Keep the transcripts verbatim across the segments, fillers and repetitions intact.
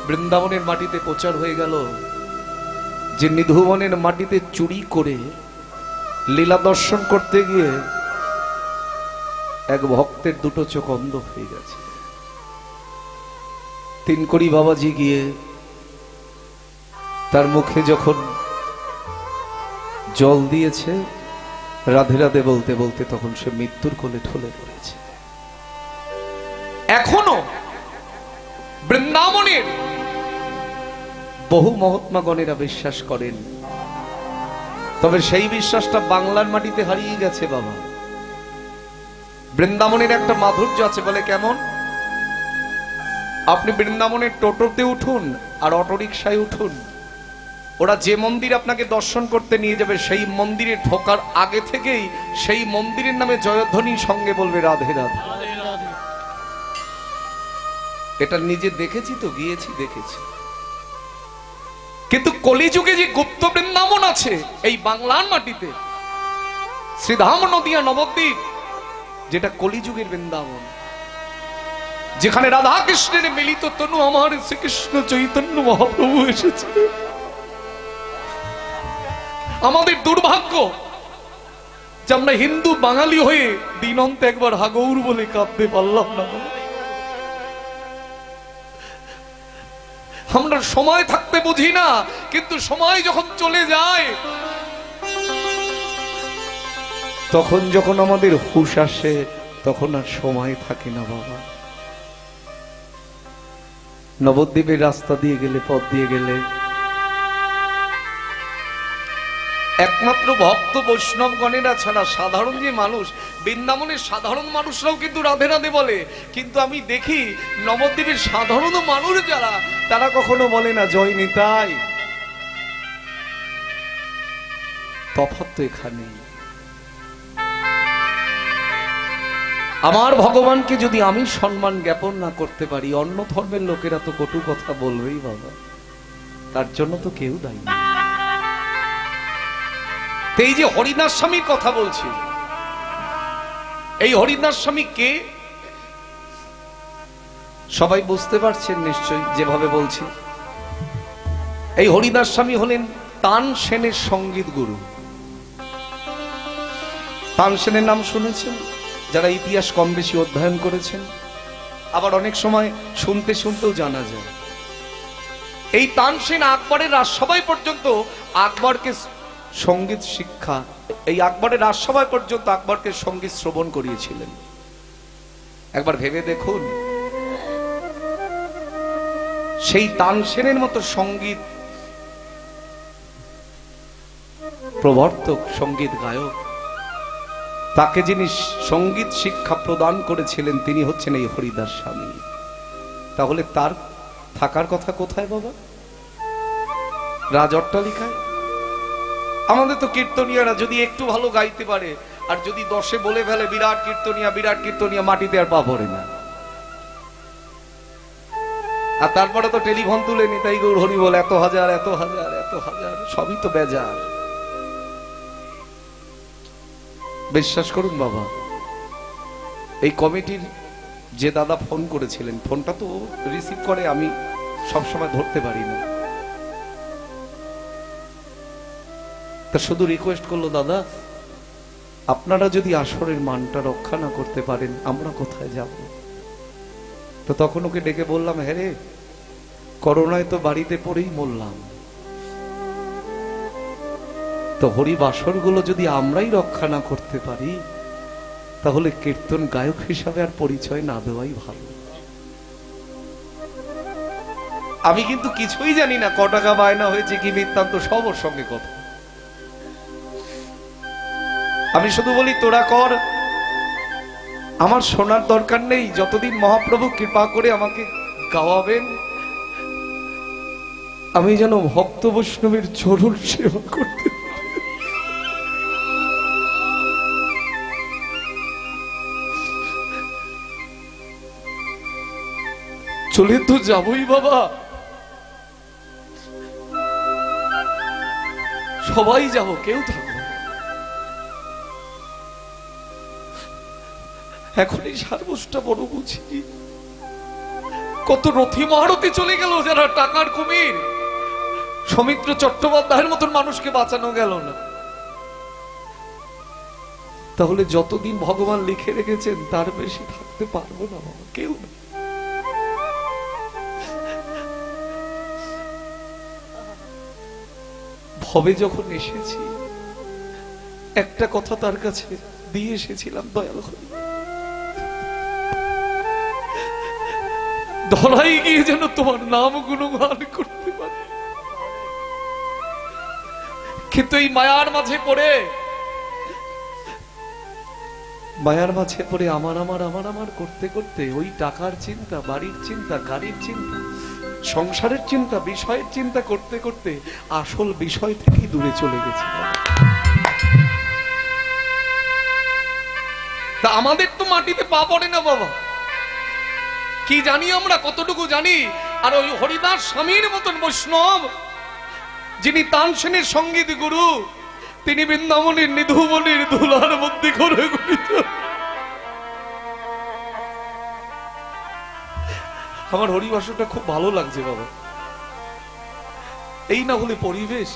বৃন্দাবনের মাটিতে প্রচার হয়ে গেল যে নিধুবনের মাটিতে চুরি করে লীলা দর্শন করতে গিয়ে এক ভক্তের দুটো চোখ অন্ধ হয়ে গেছে। তিনকড়ি বাবাজি গিয়ে তার মুখে যখন জল দিয়েছে রাধে রাধে বলতে বলতে তখন সে মৃত্যুর কোলে ঢলে পড়েছে। এখনো বৃন্দাবনের বহু মহাত্মাগণেরা বিশ্বাস করেন, তবে সেই বিশ্বাসটা বাংলার মাটিতে হারিয়ে গেছে বাবা। বৃন্দাবনের একটা মাধুর্য আছে, বলে কেমন? আপনি বৃন্দাবনের টোটোতে উঠুন আর অটোরিকশায় উঠুন, ওরা যে মন্দির আপনাকে দর্শন করতে নিয়ে যাবে সেই মন্দিরে ঢোকার আগে থেকেই সেই মন্দিরের নামে জয়ধ্বনি সঙ্গে বলবে রাধে রাধে। এটা নিজে দেখেছি তো, গিয়েছি দেখেছি। কিন্তু কলিযুগে যে গুপ্ত বৃন্দাবন আছে এই বাংলার মাটিতে, শ্রীধাম নদিয়া নবদ্বীপ, যেটা কলিযুগের বৃন্দাবন, যেখানে রাধা কৃষ্ণের মিলিত তনু আমার শ্রীকৃষ্ণ চৈতন্য মহাপ্রভু এসেছে। আমাদের দুর্ভাগ্য যে আমরা হিন্দু বাঙালি হয়ে দিনন্তে একবার হাগৌর বলে কাঁদতে পারলাম না। আমরা সময় থাকতে বুঝি না, কিন্তু সময় যখন চলে যায় তখন যখন আমাদের হুঁশ আসে তখন আর সময় থাকে না বাবা। নবদ্বীপের রাস্তা দিয়ে গেলে, পথ দিয়ে গেলে একমাত্র ভক্ত বৈষ্ণবগণেরা ছাড়া সাধারণ যে মানুষ, বৃন্দাবনের সাধারণ মানুষরাও কিন্তু রাধে রাধে বলে, কিন্তু আমি দেখি নবদ্বীপের সাধারণ মানুষ যারা, তারা কখনো বলে না জয় নিতাই। তফাৎ তো এখানে। আমার ভগবানকে যদি আমি সম্মান জ্ঞাপন না করতে পারি, অন্য ধর্মের লোকেরা তো কটু কথা বলবেই বাবা, তার জন্য তো কেউ দায়ী না। এই যে হরিদাস স্বামীর কথা বলছি, এই হরিদাস স্বামী কে সবাই বুঝতে পারছেন নিশ্চয়ই যেভাবে বলছি। এই হরিদাস স্বামী হলেন তানসেনের সঙ্গীত গুরু। তানসেনের নাম শুনেছেন যারা ইতিহাস কম বেশি অধ্যয়ন করেছেন, আবার অনেক সময় শুনতে শুনতেও জানা যায়। এই তানসেন আকবরের রাজসভায় পর্যন্ত আকবরকে সঙ্গীত শিক্ষা, এই আকবরের রাজসভায় পর্যন্ত আকবরকে সঙ্গীত শ্রবণ করিয়েছিলেন। একবার ভেবে দেখুন, সেই তানসেনের মতো সঙ্গীত প্রবর্তক, সঙ্গীত গায়ক, তাকে যিনি সঙ্গীত শিক্ষা প্রদান করেছিলেন তিনি হচ্ছেন এই হরিদাস স্বামী। তাহলে তার থাকার কথা কোথায় বাবা? রাজ অট্টালিকায়? আমাদের তো কীর্তনিয়ারা যদি একটু ভালো গাইতে পারে আর যদি দশে বলে ফেলে বিরাট কীর্তনিয়া বিরাট কীর্তনিয়া, মাটিতে আর পা পড়ে না। আর তারপরে তো টেলিফোন তুলে নিতাই গৌর হরি বল, এত হাজার এত হাজার এত হাজার, সবই তো বেজার। বিশ্বাস করুন বাবা, এই কমিটির যে দাদা ফোন করেছিলেন, ফোনটা তো রিসিভ করে, আমি সবসময় ধরতে পারি না, তা শুধু রিকোয়েস্ট করলো, দাদা আপনারা যদি আসরের মানটা রক্ষা না করতে পারেন আমরা কোথায় যাব? তো তখন ওকে ডেকে বললাম, হ্যাঁ রে, করোনায় তো বাড়িতে পড়েই মরলাম, তো হরিবাসর গুলো যদি আমরাই রক্ষা না করতে পারি তাহলে কীর্তন গায়ক হিসাবে আর পরিচয় না দেওয়াই ভালো। আমি কিন্তু কিছুই জানি না, ক টাকা বায়না হয়েছে কি বৃত্তান্ত সব ওর সঙ্গে কথা। আমি শুধু বলি তোরা কর, আমার শোনার দরকার নেই, যতদিন মহাপ্রভু কৃপা করে আমাকে গাওয়াবেন আমি যেন ভক্ত বৈষ্ণবের চরণ সেবা করতে। চলে তো যাবই বাবা, সবাই যাব, কেউ থাকবো। এখন এই সারবুজটা বড় বুঝি, কত রথী মহারথী চলে গেল যারা টাকার কুমির। সৌমিত্র চট্টোপাধ্যায়ের মতন মানুষকে বাঁচানো গেল না। তাহলে যতদিন ভগবান লিখে রেখেছেন তার বেশি থাকতে পারবো না বাবা, কেউ না। ভবে যখন এসেছি একটা কথা তার কাছে দিয়ে এসেছিলাম, দয়াল হরি ধরাই গিয়ে যেন তোমার নাম গুণগান করতে পারে। কিন্তু এই মায়ার মাঝে পড়ে মায়ার মাঝে পড়ে আমার আমার আমার আমার করতে করতে ওই টাকার চিন্তা, বাড়ির চিন্তা, গাড়ির চিন্তা, সংসারের চিন্তা, বিষয়ের চিন্তা করতে করতে আসল বিষয় থেকেই দূরে চলে গেছে। তা আমাদের তো মাটিতে পা পড়ে না বাবা, কি জানি আমরা, কতটুকু জানি। আর ওই হরিদাস স্বামীর মতন বৈষ্ণব যিনি তানসেনের সঙ্গীত গুরু, তিনি বৃন্দাবনের নিধুমনির ধুলার মধ্যে করে ঘুরিত। আমার হরিবাসটা খুব ভালো লাগছে বাবা। এই না হলে পরিবেশ।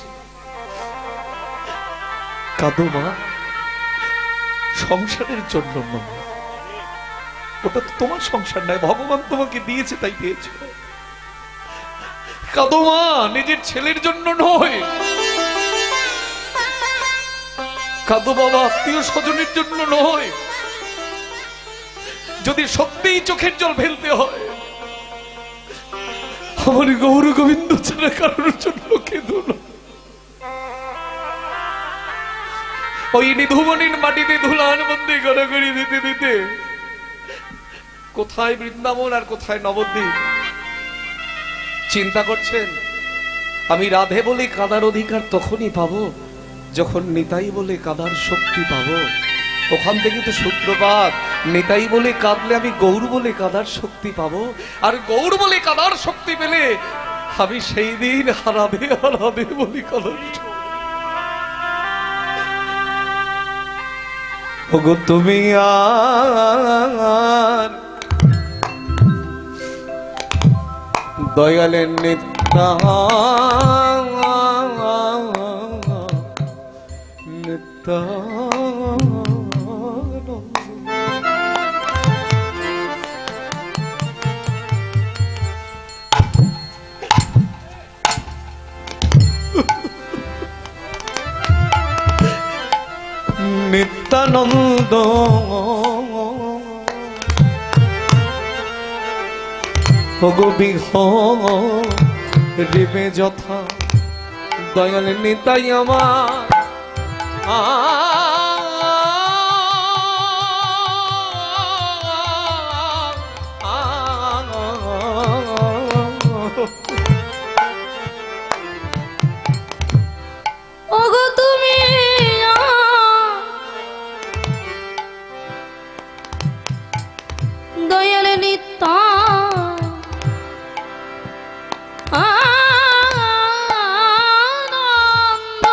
কাঁদো মা, সংসারের জন্য নয়, ওটা তো তোমার সংসার নয়, ভগবান তোমাকে দিয়েছে তাই পেয়েছ। কাঁদো মা, নিজের ছেলের জন্য নয়, কাঁদো বাবা আত্মীয় স্বজনের জন্য নয়। যদি সত্যিই চোখের জল ফেলতে হয়, আমার গৌর গোবিন্দ ছাড়া কারোর জন্য কেঁদো না। ওই নিধুমনির মাটিতে ধুলার মধ্যে গড়াগড়ি দিতে দিতে কোথায় বৃন্দাবন আর কোথায় নবদ্বীপ চিন্তা করছেন। আমি রাধে বলে কাদার অধিকার তখনই পাবো যখন নিতাই বলে কাদার শক্তি পাবো। ওখান থেকে তো সূত্রপাত। নিতাই বলে কাঁদলে আমি গৌর বলে কাদার শক্তি পাবো, আর গৌর বলে কাদার শক্তি পেলে আমি সেই দিন হারাবে হারাবে বলে কাদার। ওগো তুমি আর দয়ালের নিত্যা নিত্যা নিত্যানন্দ ওগো বিহরিবে যথা দয়াল নিতাই আমার। ওগো তুমি দয়াল নিত্যা আনন্দ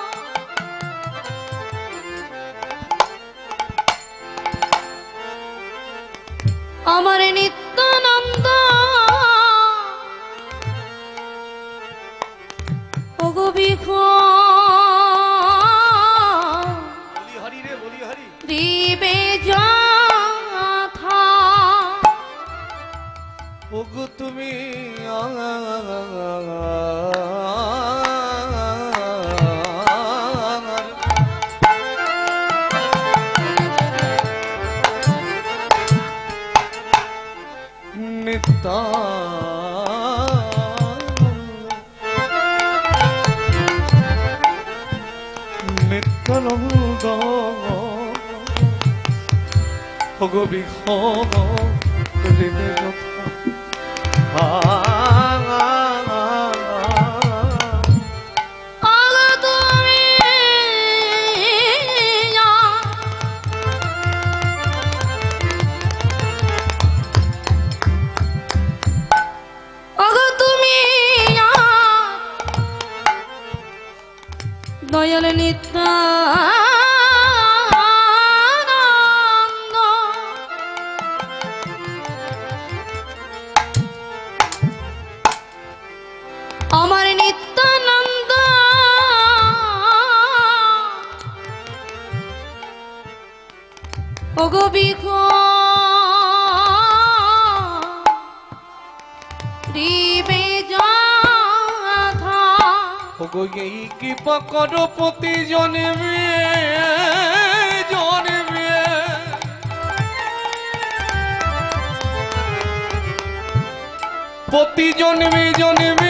আমার নিত্যানন্দ ওগো বিখো দিবে যথা ওগো তুমি নিত্যা নিত্যানন্দ ওগো বিহরিবে যথা দয়াল নিত্যা ওগো বিঘো দিবে যাথা ওগো এই কৃপা করো প্রতি জন্মে জন্মে প্রতি জন্মে জন্মে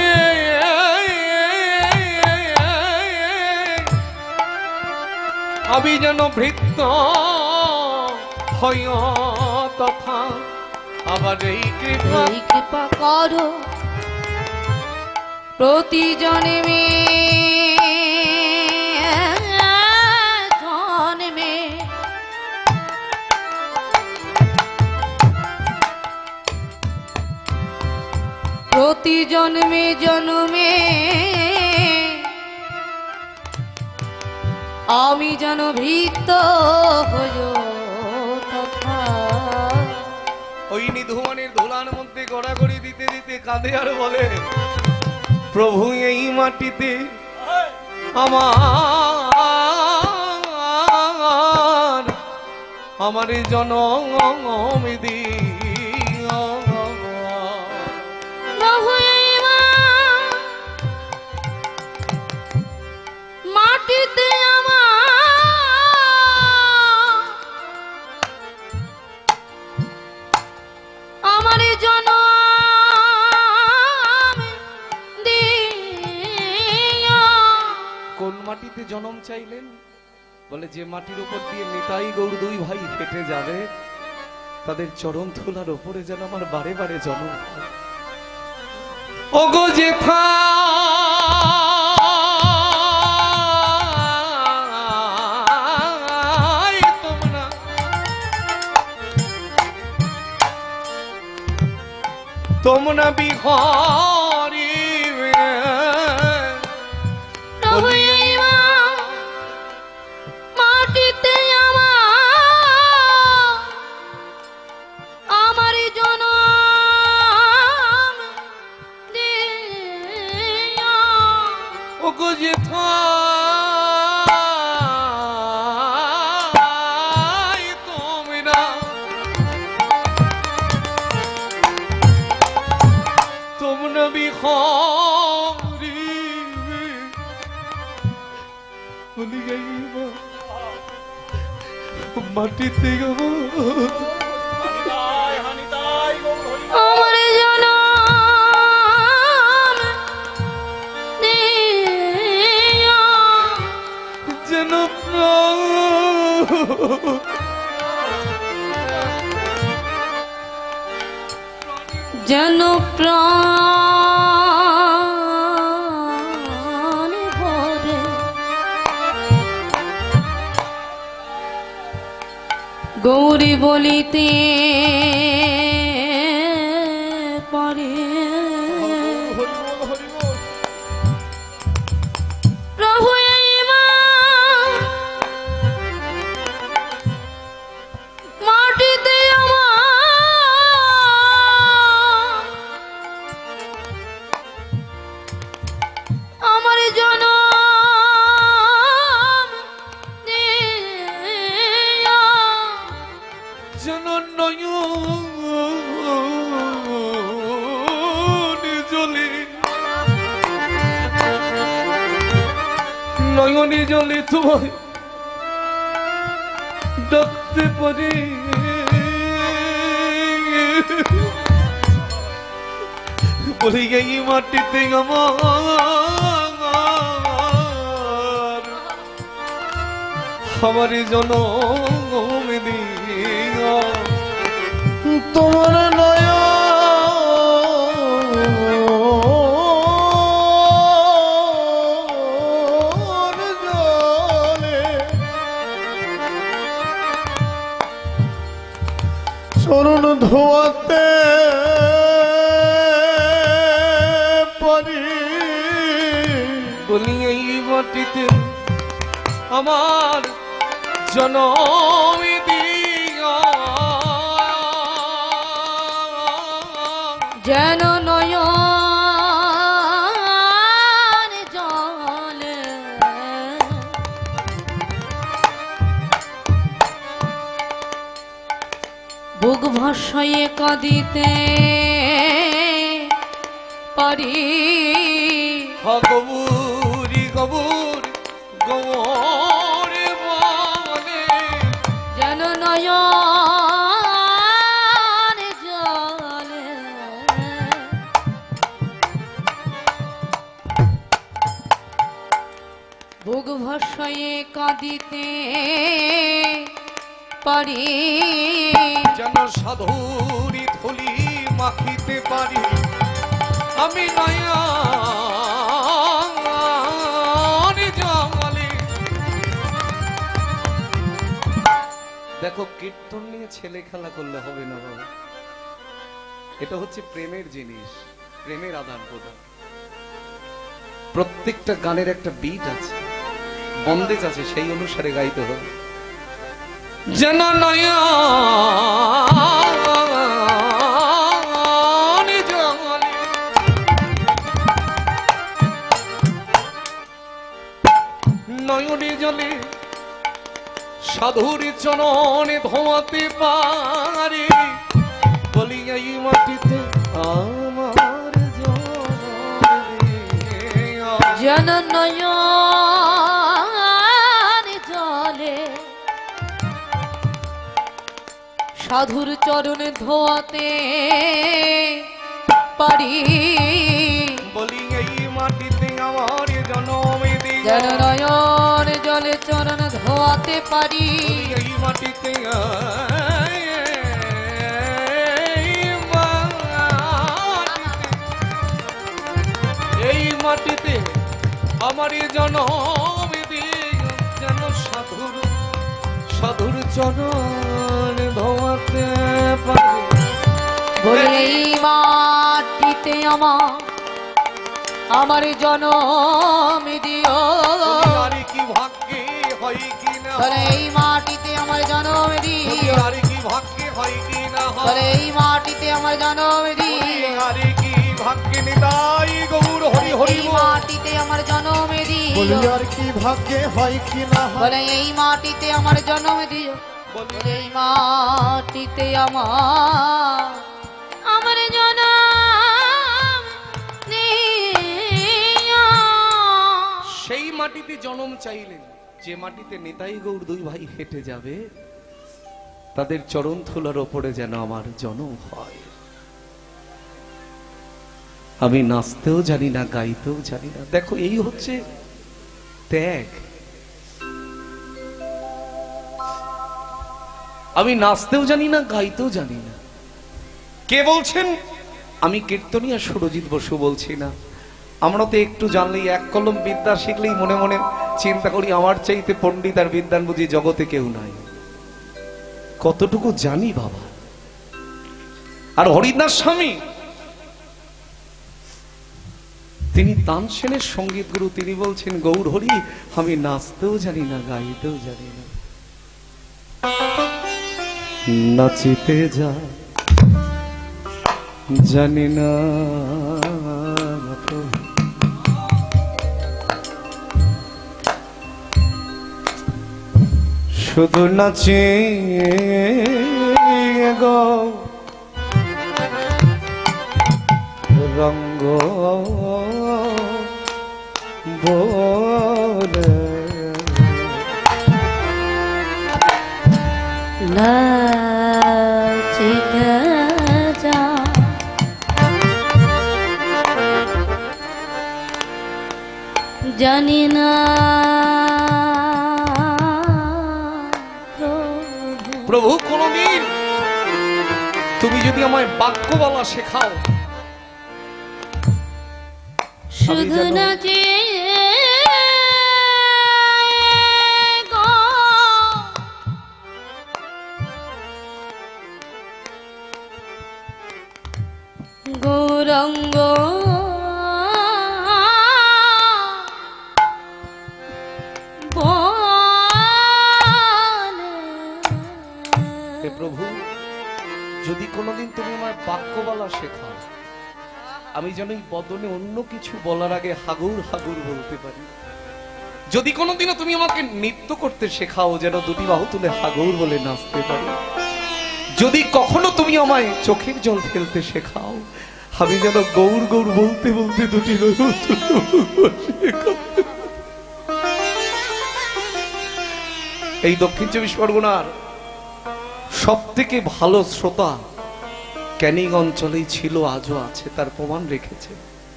আমি যেন ভৃত্য হয় তথা আবার এই কৃপা এই কৃপা করো প্রতি জন্মে জন্মে প্রতি জন্মে জন্মে আমি যেন ভীত হই তথা ওই নিধুমানের ধুলার মধ্যে গড়াগড়ি দিতে দিতে কাঁদে আর বলে প্রভু এই মাটিতে আমার আমার জনম দিও প্রভু এই মা- মাটিতে আমার আমার জনম দিও। কোন মাটিতে জন্ম চাইলেন? বলে যে মাটির উপর দিয়ে নিতাই গৌর দুই ভাই হেঁটে যাবে তাদের চরণ ধুলার উপরে যেন আমার বারে বারে জন্ম হয়। ওগো জেঠা তোমরা তোমরা বিহারি প্রভু এই মা- মাটিতে আমার আমার জনম দিও। ওগো জেঠা তোমরা তোমরা বিহারি বলি গাইবা মাটিতে গো আমার জনম দিও। যেন প্রাণ যেন প্রাণ ভরে গৌরী বলিতে পারে প্রভু এই মা- মাটিতে আমার আমার জনম দিও। যেন নয়ন জলে নয়নে জলে তোমায় ডাকতে পারে বলি এই মাটিতে আমার আমার জনম দিও তোমার নয়ন জলে চরণ ধোয়াতে পারি বলি এই মাটিতে আমার জনম দিও যেন নয়ন জলে ভাষায় কাঁদিতে পারি গবুরি গবুর গবরে বলে যেন নয়ন জলে বুক ভাষায় কাঁদিতে পারি যেন সাধুরি থলি মাখিতে পারি আমি নয়ন জলে। দেখো কীর্তন নিয়ে ছেলে খেলা করলে হবে না বাবা, এটা হচ্ছে প্রেমের জিনিস, প্রেমের আদান প্রদান। প্রত্যেকটা গানের একটা বিট আছে, বন্দেজ আছে, সেই অনুসারে গাইতে হবে। যেন নয়ন জলে নয়নে জলে সাধুর চরণে ধোয়াতে পারি বলি এই মাটিতে আমার যেন নয়ন জলে সাধুর চরণে ধোয়াতে পারি বলি এই মাটিতে আমার জনম যেন নয়ন জলে চরণ ধোয়াতে পারি এই মাটিতে এই মাটিতে আমার জনম যেন সাধুর সাধুর চরণ ধোয়াতে পারি বলে এই মাটিতে আমার আমার জনম দিও আরে কি ভাগ্যে হয় কি না বলে এই মাটিতে আমার জনম দিও আরে কি ভাগ্যে হয় কি না বলে এই মাটিতে আমার জনম দিও আরে কি ভাগ্যে নিতাই গৌর হরি হরি এই মাটিতে আমার জনম দিও বলি আর কি ভাগ্যে হয় কি না বলে এই মাটিতে আমার জনম দিও বলে এই মাটিতে আমার আমার জনম দিও সেই মাটিতে জন্ম চাইলেন যে মাটিতে নিতাই গৌর দুই ভাই হেঁটে যাবে, তাদের চরণ ধুলার ওপরে যেন আমার জন্ম হয়। আমি নাচতেও জানি না, গাইতেও জানি না। দেখো এই হচ্ছে ত্যাগ। আমি নাচতেও জানি না, গাইতেও জানি না। কে বলছেন? আমি কীর্তনিয়া সুরজিৎ বসু বলছি না। আমরা তো একটু জানলেই, এক কলম বিদ্যা শিখলেই মনে মনে চিন্তা করি আমার চাইতে পণ্ডিত আর বিদ্যান বুঝি জগতে কেউ নাই। কতটুকু জানি বাবা। আর হরিদাস স্বামী তিনি তানসেনের সঙ্গীত গুরু, তিনি বলছেন গৌর হরি আমি নাচতেও জানি না, গাইতেও জানি না। নাচিতে যা জানি না, শুধু নাচে গো রঙ্গ বলে নাচিতে যা জানি না প্রভু কোনদিন তুমি যদি আমায় বাক্য বলা শেখাও, শুধু নাচে গৌরঙ্গ প্রভু যদি কোনোদিন তুমি আমার বাক্য বলা শেখাও, আমি যেন এই বদনে অন্য কিছু বলার আগে হাগুর হাগুর বলতে পারি। যদি কোনোদিনও তুমি আমাকে নৃত্য করতে শেখাও, যেন দুটি বাহু তুলে হাগুর বলে নাচতে পারি। যদি কখনো তুমি আমায় চোখের জল ফেলতে শেখাও, আমি যেন গৌর গৌর বলতে বলতে দুটি এই দক্ষিণ চব্বিশ পরগনার সব থেকে ভালো শ্রোতা ক্যানিং অঞ্চলেই ছিল, আজও আছে, তার প্রমাণ রেখেছে।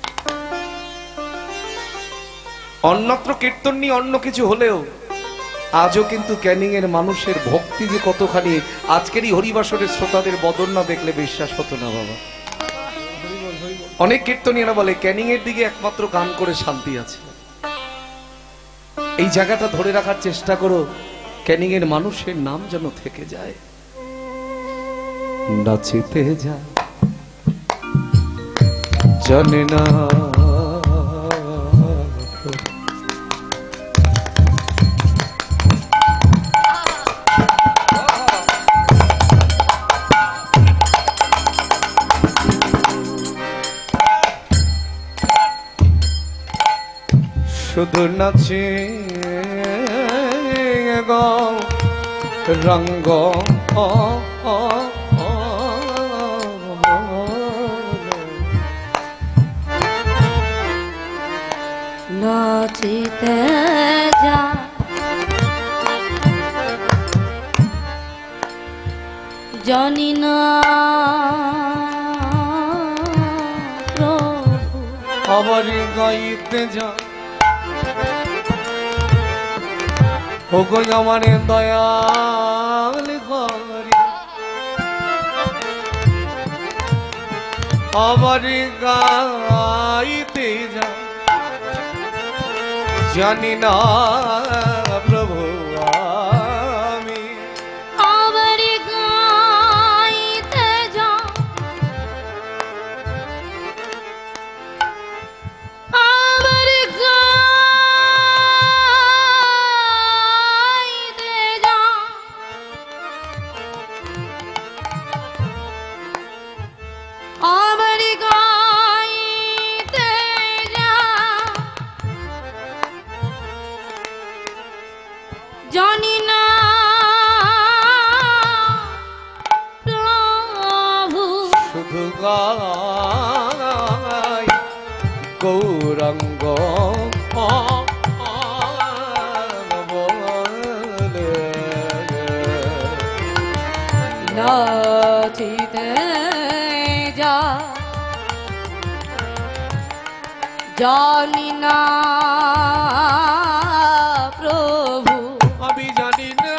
অন্যত্র কীর্তন নিয়ে অন্য কিছু হলেও আজও কিন্তু ক্যানিং এর মানুষের ভক্তি যে কতখানি, আজকের এই হরিবাসরের শ্রোতাদের বদল না দেখলে বিশ্বাস হতো না বাবা। অনেক কীর্তনীয়রা বলে ক্যানিং এর দিকে একমাত্র গান করে শান্তি আছে। এই জায়গাটা ধরে রাখার চেষ্টা করো, ক্যানিং এর মানুষের নাম যেন থেকে যায়। নাচিতে যা জানে না শুধু নাচে গো রঙ্গ নাচিতে যা জানি না প্রভু, আমার গাইতে যা ও গো আমার দয়াল ঘরে, আমার গাইতে যা জানি না প্রভু আমি, আবার গাইতে যা আবার গাইতে যা আবার গাইতে যা জানি না প্রভু, শুধু গাই গৌরাঙ্গ বলে নাচিতে যা জানি না প্রভু, আমি জানি না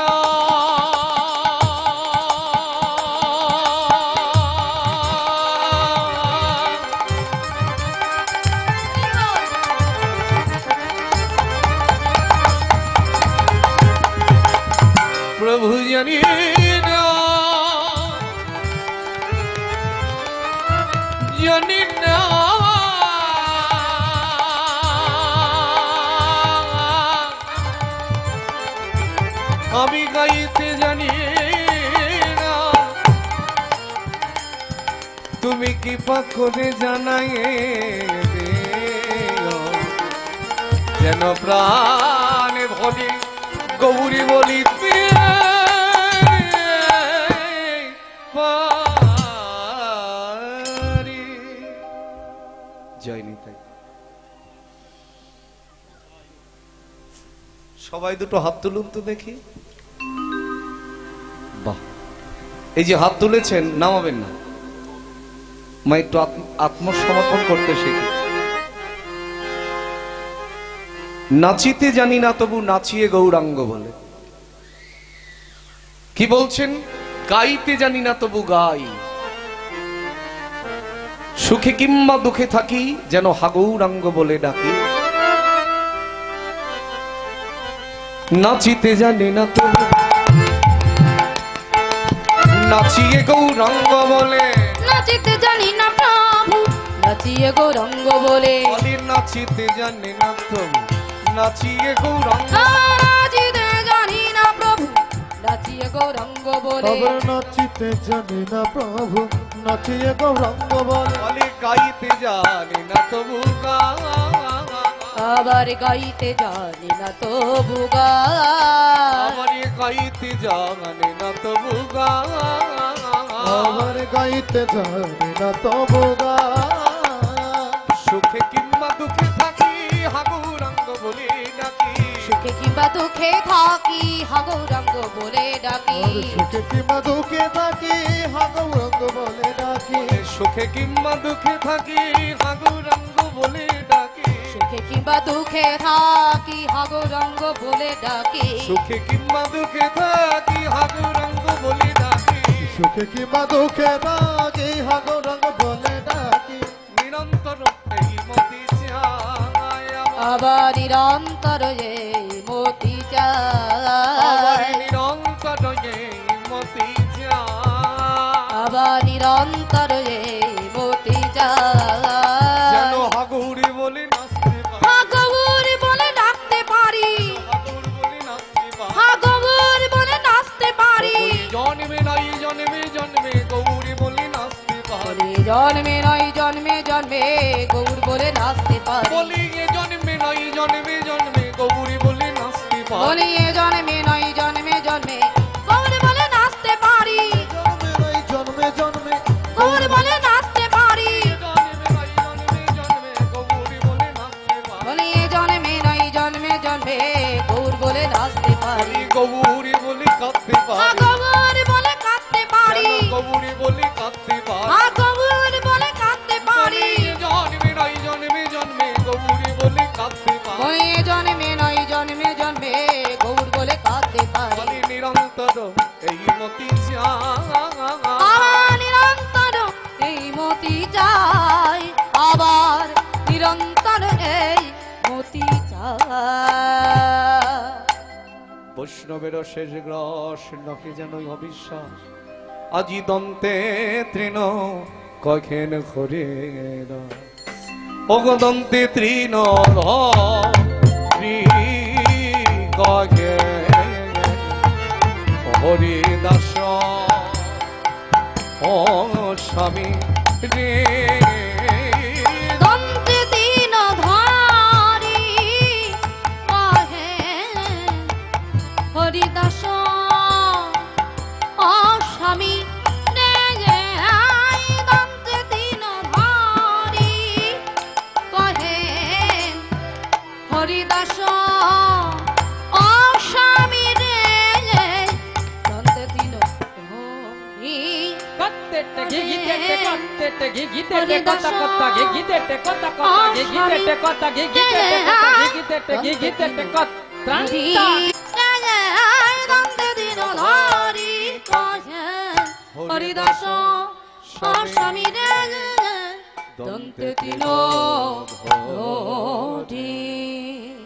প্রভু জানি না জানি না আমি গাইতে জানি না, তুমি কৃপা করে জানাইয়ে দিও, যেন প্রাণে ভরি গৌরী বলিতে পারি। জয় নিতাই। সবাই দুটো হাত তুলুন তো দেখি। বাহ, এই যে হাত তুলেছেন নামাবেন না, মা একটু আত্মসমর্পণ করতে শিখি। নাচিতে জানি না তবু নাচিয়ে গৌরাঙ্গ বলে। কি বলছেন? গাইতে জানি না তবু গাই, সুখে কিংবা দুঃখে থাকি যেন হাগৌরাঙ্গ বলে ডাকি। নাচিতে জানি না তবু নাচিয়ে গৌরাঙ্গ বলে, নাচিতে জানি না প্রভু, নাচিয়ে গৌরাঙ্গ বলে, নাচিতে জানি না তবু নাচিয়ে গৌরাঙ্গ, নাচিতে জানি না প্রভু, নাচিয়ে গৌরাঙ্গ বলে, আবার নাচিতে জানি না প্রভু, নাচিয়ে গৌরাঙ্গ বলে, গাইতে জানি না তবু গাই, আবার গাইতে জানি না তবু গাই, আবার গাইতে জানি না তবু গাই। আমার গাইতে জানি না তবু গান সুখে কিংবা দুঃখে থাকি হাগুরাঙ্গ বলে ডাকি সুখে কিংবা দুঃখে থাকি হাগৌরাঙ্গ বলে ডাকি আর সুখে কিংবা দুঃখে থাকি হাগৌরাঙ্গ বলে ডাকি সুখে কিংবা দুঃখে থাকি হাগুরাঙ্গ বলে ডাকি সুখে কিংবা দুঃখে থাকি হাগৌরাঙ্গ বলে ডাকি সুখে কিংবা দুঃখে থাকি হাগুরাঙ্গ বলে ডাকি সুখে কিংবা দুঃখে থাকি হাগৌরাঙ্গ বলে ডাকি নিরন্তর এই মতি চায় আবার নিরন্তর এই মতি আবার চায় নিরন্তর এই মতি চায় আবার নিরন্তর এই মতি চায় যেন হাগুরি বলে নাচতে পারি হাগৌর বলে ডাকতে পারি হাগুর বলে নাচতে পারি হাগৌর বলে নাচতে পারি জন্মে নাই জন্মে জন্মে গৌরী বলে নাচতে পারি বলে জন্মে নয় জন্মে জন্মে গৌর বলে নাচতে পারি বলি এ জন্মে নাই জন্মে জন্মে গৌরী বলে নাচতে পারি বলি এ জন্মে নয় জন্মে জন্মে গৌর বলে নাচতে পারি জন্মে নাই জন্মে জন্মে গৌর বলে নাচতে পারি জন্মে নাই জন্মে জন্মে গৌরী বলে নাচতে পারি বলি এ জন্মে নয় জন্মে জন্মে গৌর বলে নাচতে পারি বলি গৌরী বলে কাঁদতে পারি গৌর বলে কাঁদতে পারি গৌরী বলে কাঁদতে পারি গৌর বলে কাঁদতে পারি জন্মে নাই জন্মে জন্মে গৌরী বলে কাঁদতে পারি বলি এ জন্মে নয় জন্মে জন্মে গৌর বলে কাঁদতে পারি বলি নিরন্তর এই মতি চায় আমার নিরন্তর এই মতি চাই আবার নিরন্তর এই মতি চাই বৈষ্ণবের শেষ গ্রস নকে যেন অবিশ্বাস আজি দন্তে তৃণ কখেন ঘরে অগদন্তে তৃণ কখে হরিদাস ও স্বামী রে দন্তে দিন ধারি কহে হরিদাস অস্বামী দন্তে দিন ধারি কহে হরিদাস অস্বামী রে দন্তে দিন হরি কত্তেটে গিগিতেটে কত্তেটে গিগিতেটে কত্তা কত্তা গিগিতেটে কত্তা কত্তা গিগিতেটে কত্তা গিগিতেটে কত্তা গিগিতেটে গিগিতেটে কত্তা দন্তে দিন ধারি কহে হরিদাস অস্বামী রে দন্তে দিন ধরি